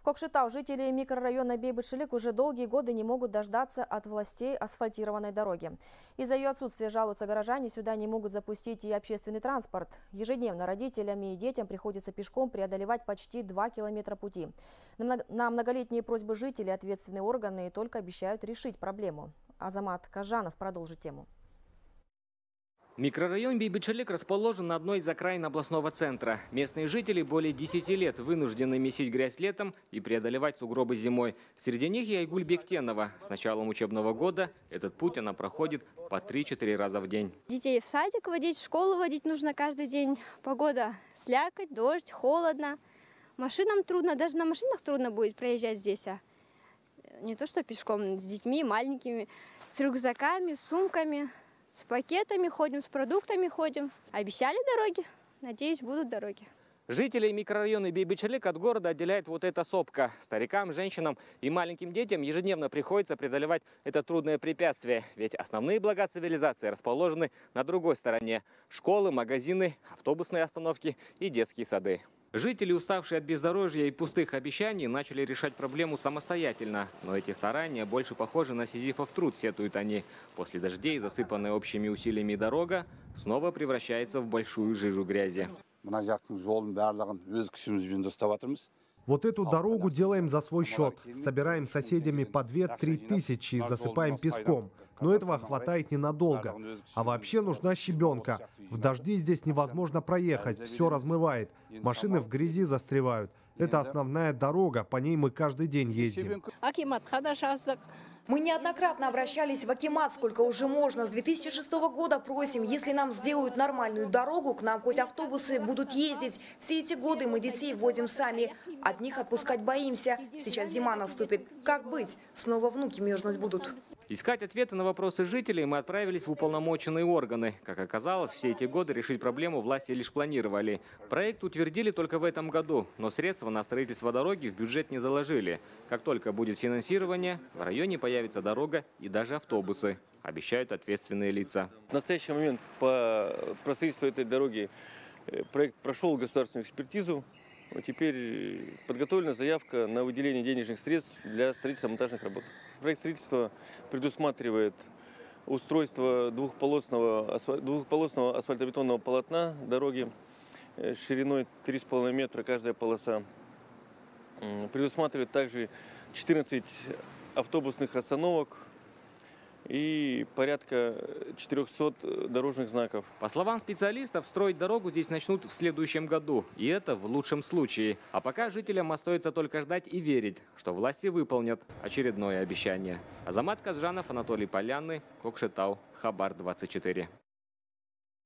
В Кокшетау жители микрорайона Бейбут-Шилик уже долгие годы не могут дождаться от властей асфальтированной дороги. Из-за ее отсутствия, жалуются горожане, сюда не могут запустить и общественный транспорт. Ежедневно родителям и детям приходится пешком преодолевать почти 2 километра пути. На многолетние просьбы жителей ответственные органы только обещают решить проблему. Азамат Кажанов продолжит тему. Микрорайон Бейбут-Шилик расположен на одной из окраин областного центра. Местные жители более 10 лет вынуждены месить грязь летом и преодолевать сугробы зимой. Среди них и Айгуль Бектенова. С началом учебного года этот путь она проходит по 3-4 раза в день. Детей в садик водить, в школу водить нужно каждый день. Погода слякоть, дождь, холодно. Машинам трудно, даже на машинах трудно будет проезжать здесь. Не то что пешком, с детьми маленькими, с рюкзаками, с сумками. С пакетами ходим, с продуктами ходим. Обещали дороги. Надеюсь, будут дороги. Жителей микрорайона Бейбут-Шилик от города отделяет вот эта сопка. Старикам, женщинам и маленьким детям ежедневно приходится преодолевать это трудное препятствие. Ведь основные блага цивилизации расположены на другой стороне. Школы, магазины, автобусные остановки и детские сады. Жители, уставшие от бездорожья и пустых обещаний, начали решать проблему самостоятельно. Но эти старания больше похожи на сизифов труд, сетуют они. После дождей, засыпанная общими усилиями дорога, снова превращается в большую жижу грязи. Вот эту дорогу делаем за свой счет. Собираем соседями по 2-3 тысячи и засыпаем песком. Но этого хватает ненадолго. А вообще нужна щебенка. В дожди здесь невозможно проехать, все размывает. Машины в грязи застревают. Это основная дорога, по ней мы каждый день ездим. Мы неоднократно обращались в акимат, сколько уже можно. С 2006 года просим, если нам сделают нормальную дорогу, к нам хоть автобусы будут ездить. Все эти годы мы детей водим сами. Одних отпускать боимся. Сейчас зима наступит. Как быть? Снова внуки мерзнуть будут. Искать ответы на вопросы жителей мы отправились в уполномоченные органы. Как оказалось, все эти годы решить проблему власти лишь планировали. Проект утвердили только в этом году, но средства на строительство дороги в бюджет не заложили. Как только будет финансирование, в районе появится дорога и даже автобусы, обещают ответственные лица. В настоящий момент по строительству этой дороги проект прошел государственную экспертизу. Теперь подготовлена заявка на выделение денежных средств для строительства монтажных работ. Проект строительства предусматривает устройство двухполосного асфальтобетонного полотна дороги шириной 3,5 метра каждая полоса. Предусматривает также 14 автобусных остановок и порядка 400 дорожных знаков. По словам специалистов, строить дорогу здесь начнут в следующем году. И это в лучшем случае. А пока жителям остается только ждать и верить, что власти выполнят очередное обещание. Азамат Кажанов, Анатолий Полянный, Кокшетау, Хабар 24.